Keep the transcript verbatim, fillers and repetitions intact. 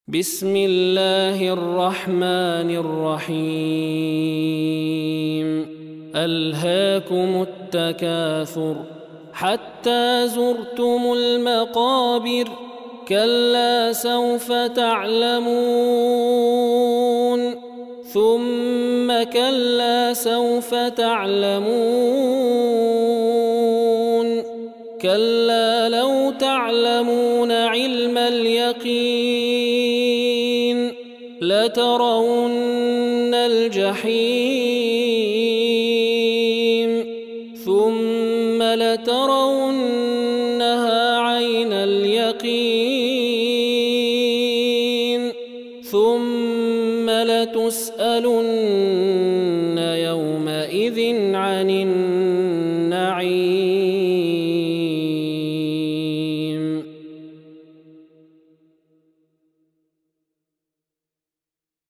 بسم الله الرحمن الرحيم ألهاكم التكاثر حتى زرتم المقابر كلا سوف تعلمون ثم كلا سوف تعلمون كلا لو تعلمون علم اليقين لترون الجحيم ثم لترونها عين اليقين ثم لتسألن